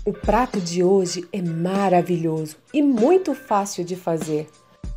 O prato de hoje é maravilhoso e muito fácil de fazer.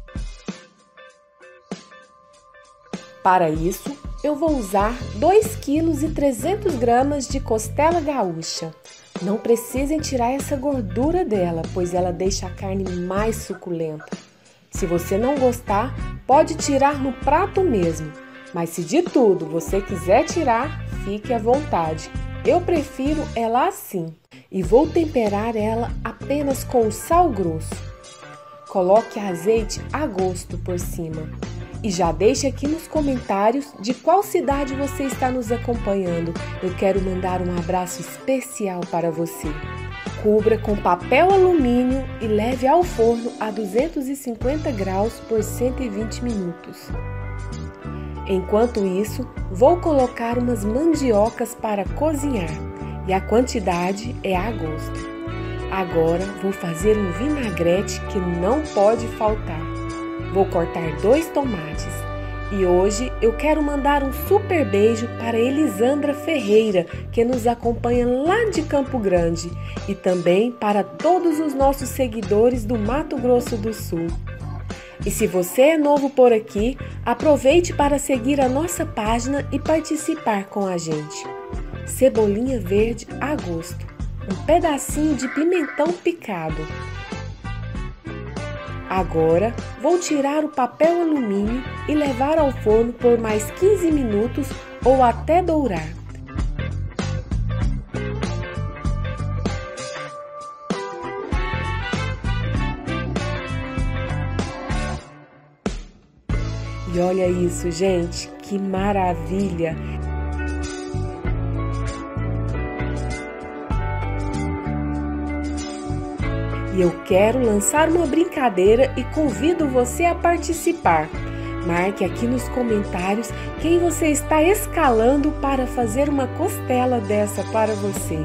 Para isso, eu vou usar 2,3 kg de costela gaúcha. Não precisem tirar essa gordura dela, pois ela deixa a carne mais suculenta. Se você não gostar, pode tirar no prato mesmo, mas se de tudo você quiser tirar, fique à vontade. Eu prefiro ela assim e vou temperar ela apenas com sal grosso. Coloque azeite a gosto por cima. E já deixe aqui nos comentários de qual cidade você está nos acompanhando. Eu quero mandar um abraço especial para você. Cubra com papel alumínio e leve ao forno a 250 graus por 120 minutos. Enquanto isso, vou colocar umas mandiocas para cozinhar e a quantidade é a gosto. Agora vou fazer um vinagrete que não pode faltar. Vou cortar 2 tomates e hoje eu quero mandar um super beijo para Elisandra Ferreira, que nos acompanha lá de Campo Grande, e também para todos os nossos seguidores do Mato Grosso do Sul. E se você é novo por aqui, aproveite para seguir a nossa página e participar com a gente. Cebolinha verde a gosto, um pedacinho de pimentão picado. Agora, vou tirar o papel alumínio e levar ao forno por mais 15 minutos ou até dourar. E olha isso, gente, que maravilha! E eu quero lançar uma brincadeira e convido você a participar. Marque aqui nos comentários quem você está escalando para fazer uma costela dessa para você.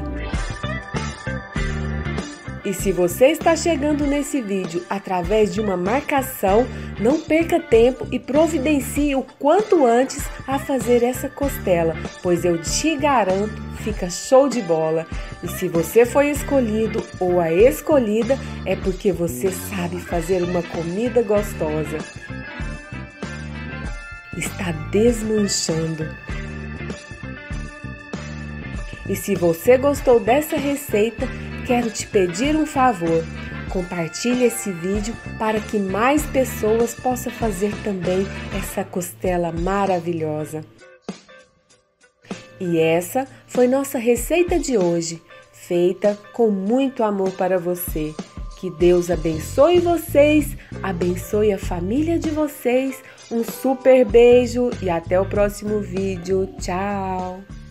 E se você está chegando nesse vídeo através de uma marcação, não perca tempo e providencie o quanto antes a fazer essa costela, pois eu te garanto, fica show de bola. E se você foi escolhido ou a escolhida, é porque você sabe fazer uma comida gostosa. Está desmanchando. E se você gostou dessa receita, quero te pedir um favor. Compartilhe esse vídeo para que mais pessoas possam fazer também essa costela maravilhosa. E essa foi nossa receita de hoje, feita com muito amor para você. Que Deus abençoe vocês, abençoe a família de vocês. Um super beijo e até o próximo vídeo. Tchau!